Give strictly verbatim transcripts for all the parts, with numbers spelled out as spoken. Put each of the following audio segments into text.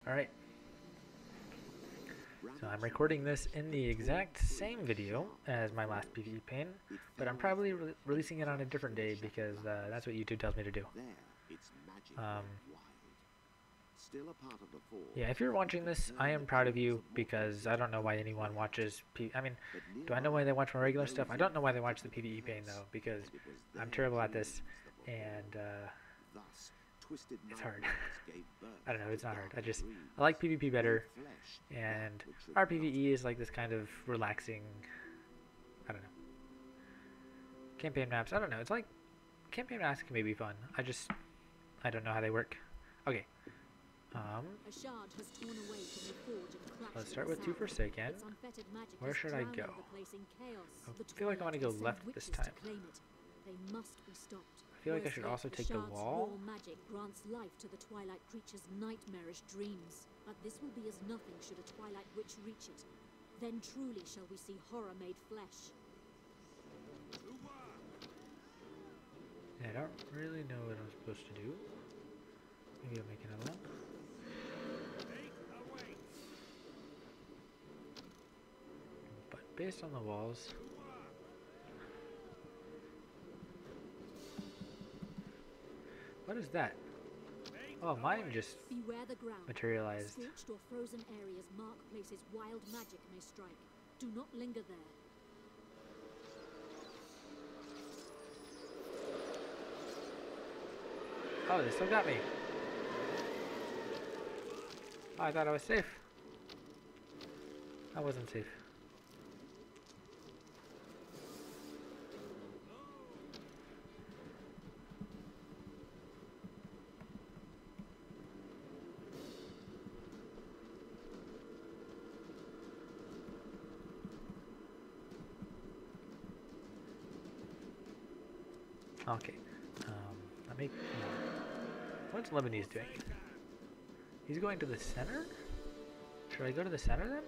Alright. So I'm recording this in the exact same video as my last PvE pain, but I'm probably re releasing it on a different day because uh, that's what YouTube tells me to do. Um, yeah, if you're watching this, I am proud of you because I don't know why anyone watches P I mean, do I know why they watch my regular stuff? I don't know why they watch the PvE pain though, because I'm terrible at this, and uh, it's hard. I don't know, it's not hard. I just, I like PvP better, and our PvE is like this kind of relaxing, I don't know, campaign maps, I don't know, it's like, campaign maps can maybe be fun. I just, I don't know how they work. Okay. Um, let's start with two Forsaken. Where should I go? I feel like I want to go left this time. I feel like I should also take the wall. Magic grants life to the Twilight creature's nightmarish dreams, but this will be as nothing should a Twilight witch reach it. Then truly shall we see horror made flesh. Yeah, I don't really know what I'm supposed to do. Maybe I'll make another one. But based on the walls, what is that? Oh, mine just materialized. Scorched or frozen areas mark places wild magic may strike. Do not linger there. Oh, they still got me. Oh, I thought I was safe. I wasn't safe. Okay. Um, let me. No. What's Lebanese doing? He's going to the center? Should I go to the center then?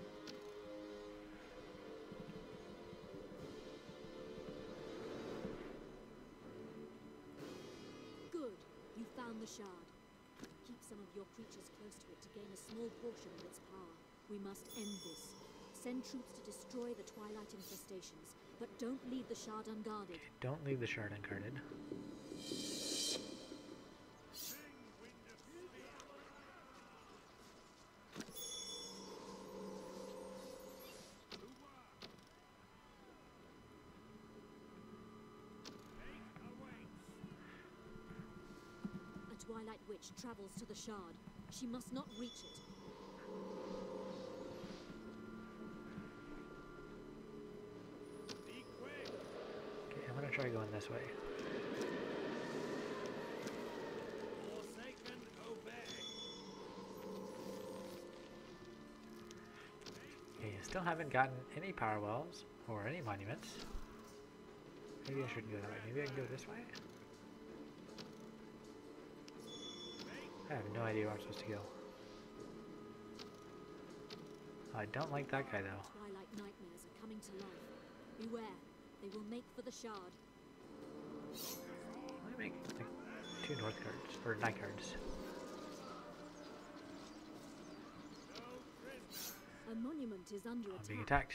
Good. You found the shard. Keep some of your creatures close to it to gain a small portion of its power. We must end this. Send troops to destroy the Twilight infestations, but don't leave the shard unguarded. Okay, don't leave the shard unguarded. Twilight witch travels to the shard. She must not reach it. Okay, I'm gonna try going this way. Okay, I still haven't gotten any power wells or any monuments. Maybe I shouldn't go that way. Maybe I can go this way? I have no idea where I'm supposed to go. I don't like that guy though. Twilight nightmares are coming to life. Beware, they will make for the shard. Let me make like two north cards or night cards. A monument is under I'm attack. being attacked.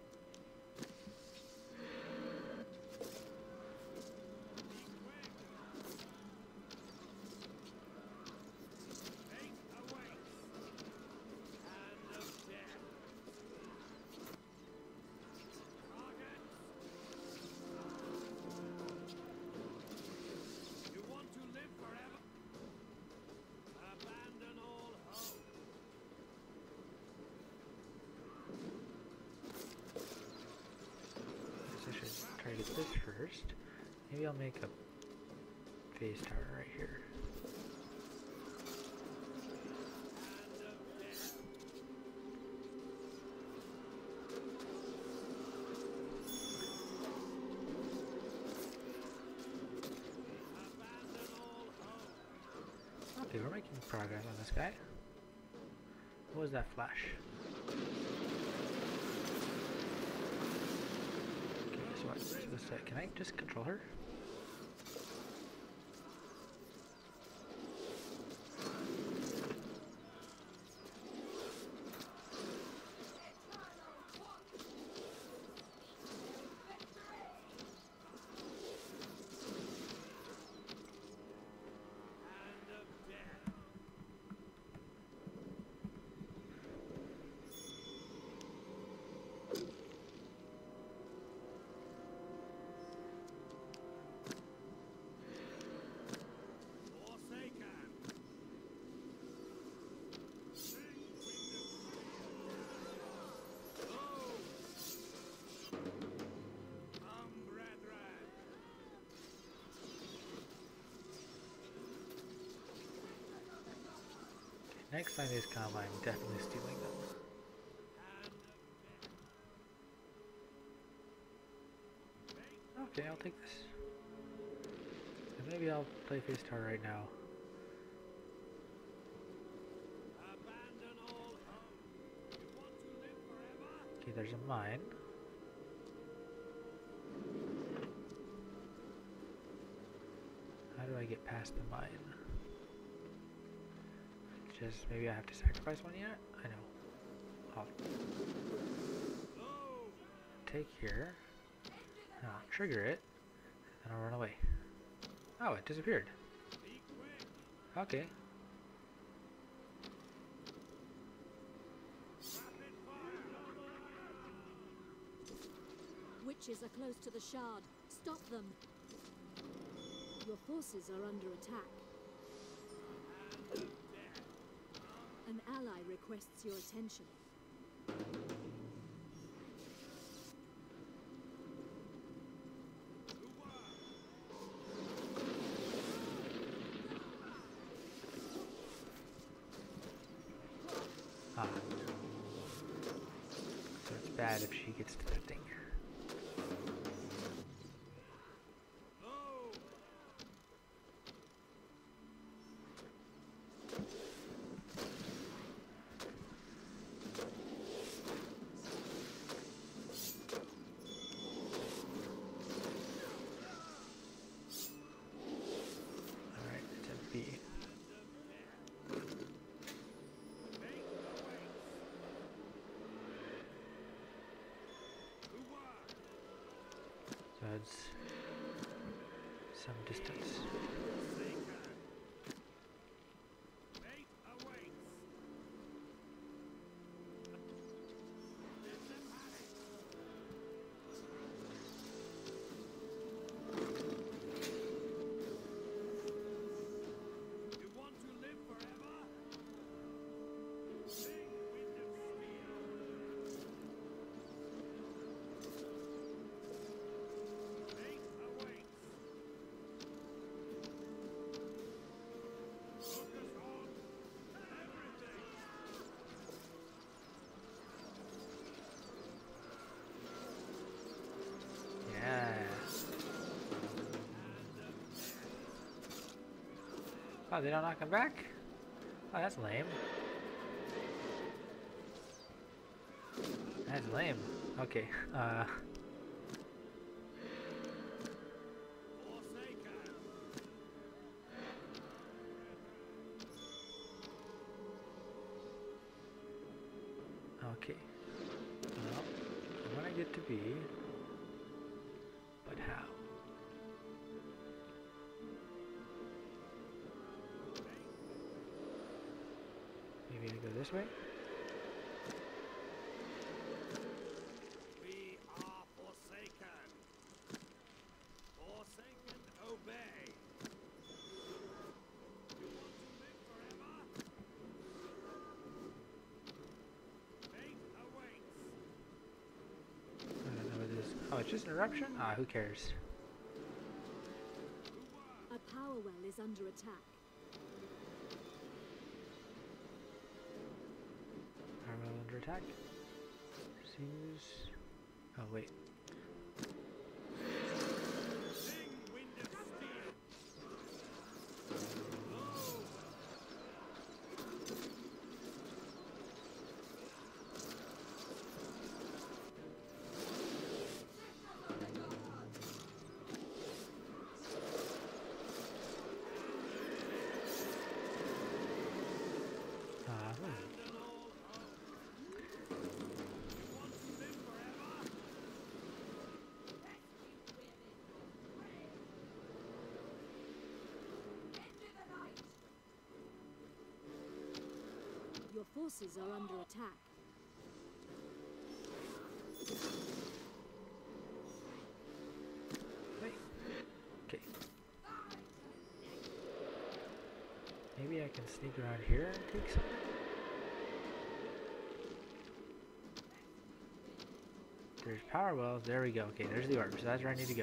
Try to get this first. Maybe I'll make a phase tower right here. Okay, we're making progress on this guy. What was that flash? What? So this, uh, can I just control her? Next time these come, I'm definitely stealing them. Okay, I'll take this. And maybe I'll play face tar right now. Okay, there's a mine. How do I get past the mine? Just maybe I have to sacrifice one yet? I know. I'll take here. I'll trigger it. And I'll run away. Oh, it disappeared. Okay. Witches are close to the shard. Stop them. Your forces are under attack. An ally requests your attention. Ah. So it's bad if she gets to that thing. So it's some distance. Oh, they don't knock him back? Oh, that's lame. That's lame. Okay, uh... okay. Well, I want to get to B, but how? Maybe I go this way? We are forsaken. Forsaken, obey. You want to live forever? Fate awaits. I don't know what it is. Oh, it's just an eruption? Ah, who cares? A power well is under attack. Power under attack. Seems... Oh, wait. Sing, wind of steel. Oh. Ah, hmm. Your forces are under attack. Wait. Okay. Maybe I can sneak around here and take something? There's power wells. There we go. Okay, there's the orb. So that's where I need to go.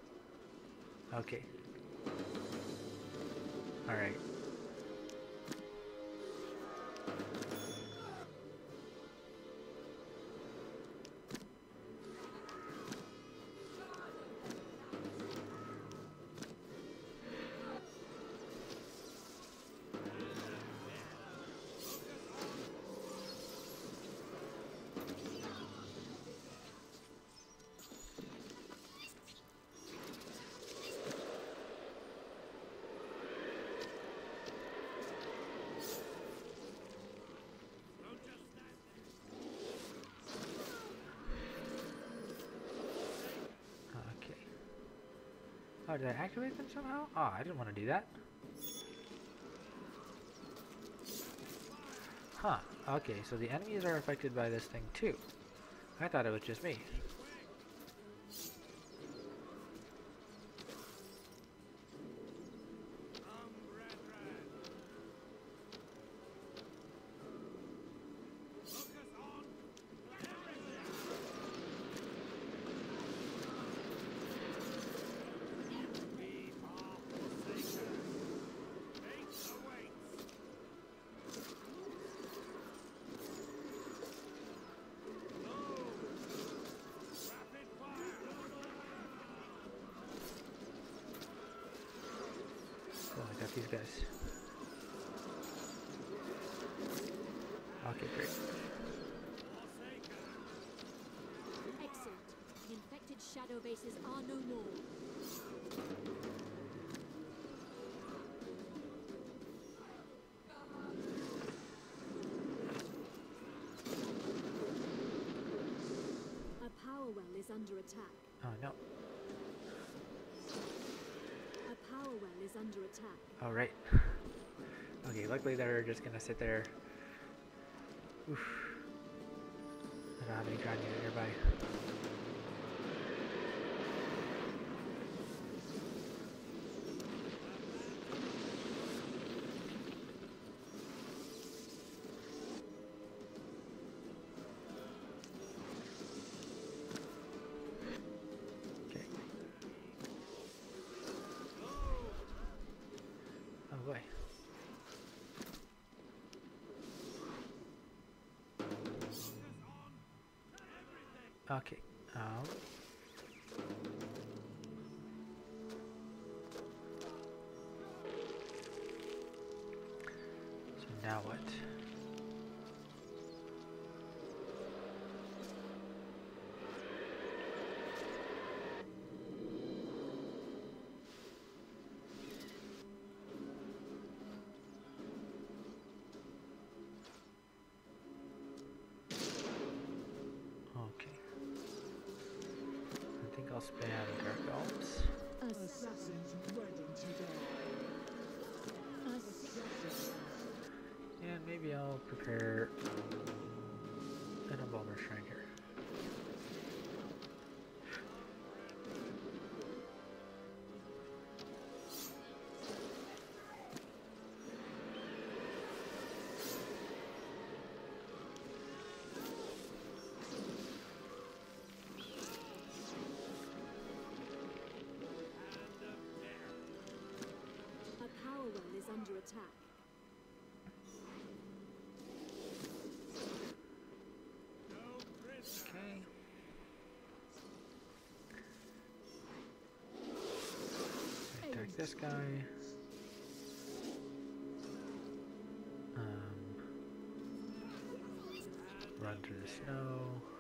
Okay. Alright. Oh, did I activate them somehow? Oh, I didn't want to do that. Huh. Okay, so the enemies are affected by this thing too. I thought it was just me. Oh, I got these guys. Okay, great. Excellent. The infected shadow bases are no more. A power well is under attack. Oh no. A power well is under attack. All right. Okay, luckily they're just gonna sit there. Oof. I don't have any ground unit nearby. Okay. Oh boy. Okay. Um. So now what? Okay. I think I'll spam Dark Elves. Assassins ready to die. Assassins. And maybe I'll prepare an Embalmer Shrine here. A power well is under attack. Okay. Attack this guy. Um, run through the snow.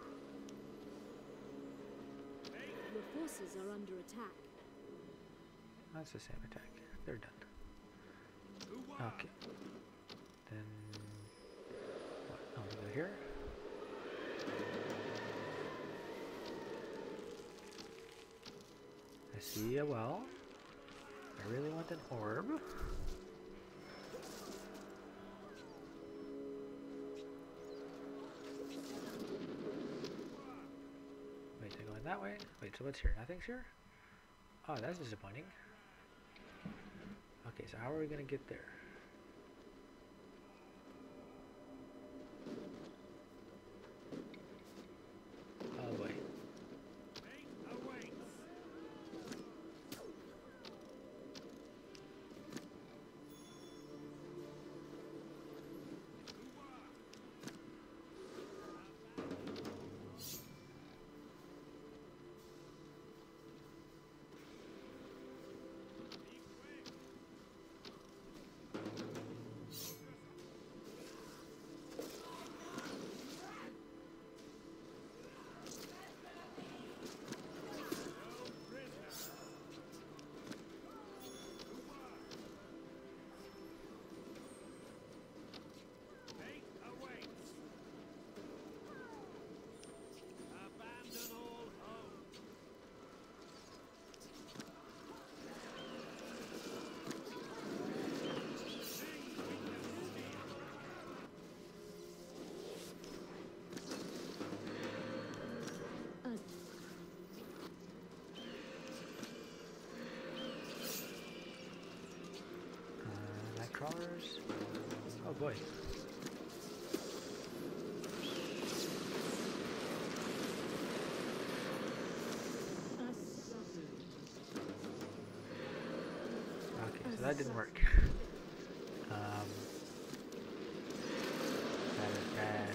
Your forces are under attack. That's the same attack. They're done. Okay. Then what? Oh, we go here. I see a well. I really want an orb. Wait, they're going that way? Wait, so what's here? Nothing's here? Oh, that's disappointing. Okay, so how are we gonna get there? Oh boy. Explorers. Oh boy. Okay, so that didn't work. Um, that is bad.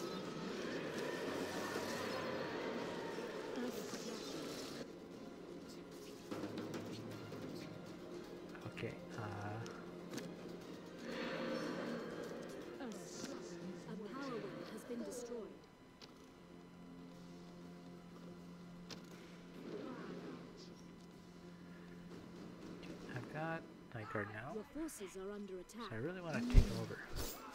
Okay, uh... A power wing has been destroyed. I've got night guard now, Your forces are under attack. so I really want to take them over.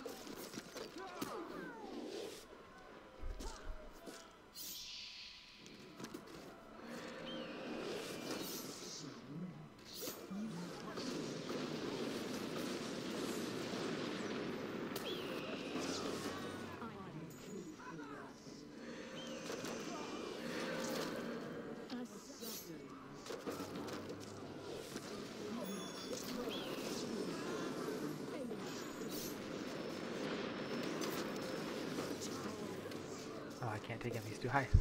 Oh, I can't take him, he's too high.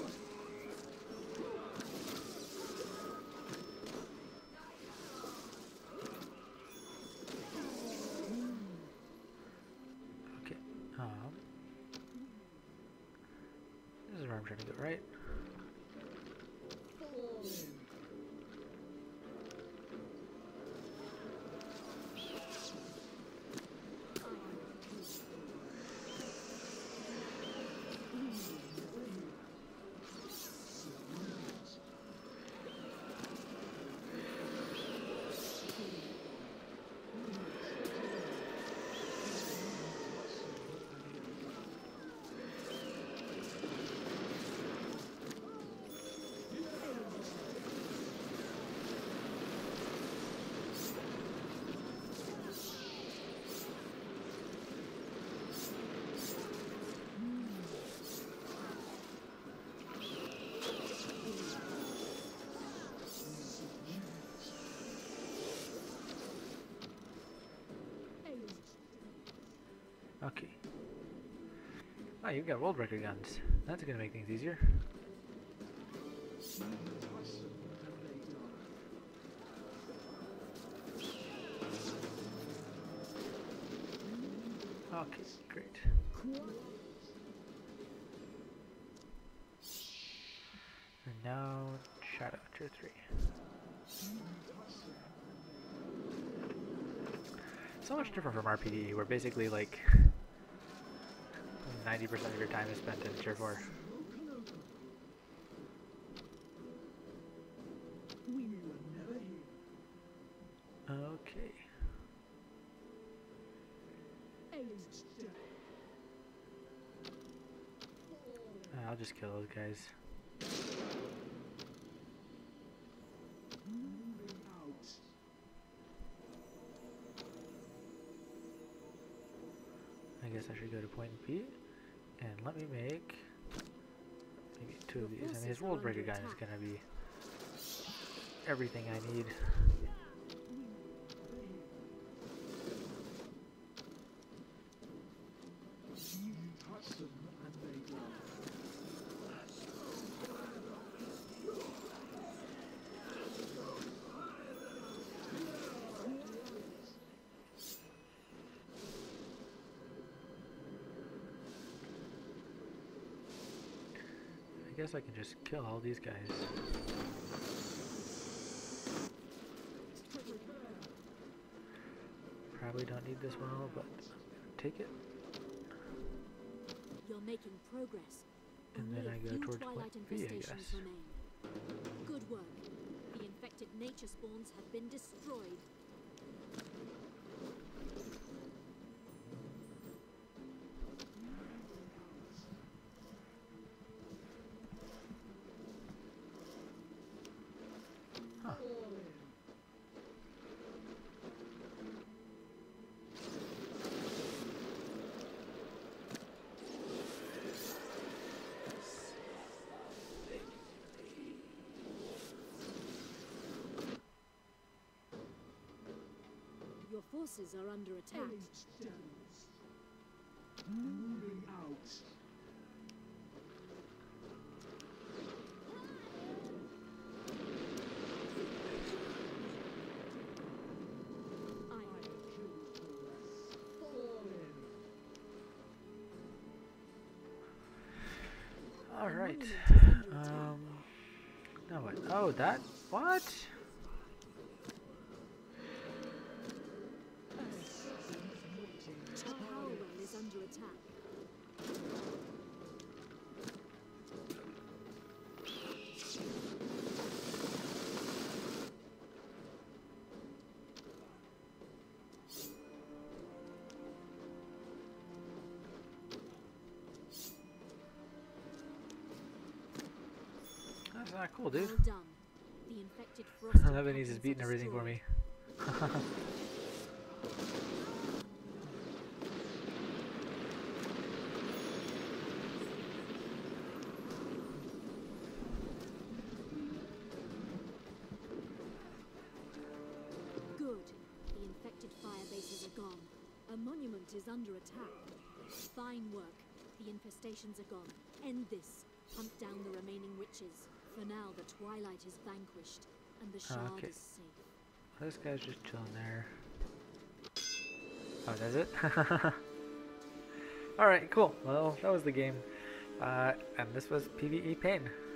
Okay, um... this is where I'm trying to go, right? Okay. Oh, you've got world record guns. That's gonna make things easier. Okay, great. And now, Shadow, tier three. So much different from R P D, where basically like ninety percent of your time is spent in tier four. Okay. Uh, I'll just kill those guys. I guess I should go to point B and let me make maybe two of these. I mean, his world breaker gun is gonna be everything I need. I guess I can just kill all these guys. Probably don't need this one all, but take it. You're making progress. And then I go towards point B, I guess. Remain. Good work. The infected nature spawns have been destroyed. forces are under attack. Eight devils. Moving out. I have killed the rest. Fall in. All The right. monument is under attack. Um. No what? Oh, that what? The power well is under attack. That's not cool, dude. Well done. The infected frost Lebanese is encampments beating are everything for destroyed. me. Good. The infected fire bases are gone. A monument is under attack. Fine work. The infestations are gone. End this. Hunt down the remaining witches. For now, the twilight is vanquished, and the shard Okay. is safe. This guy's just chilling there. Oh, does it? Alright, cool. Well, that was the game. Uh, and this was PvE Pain.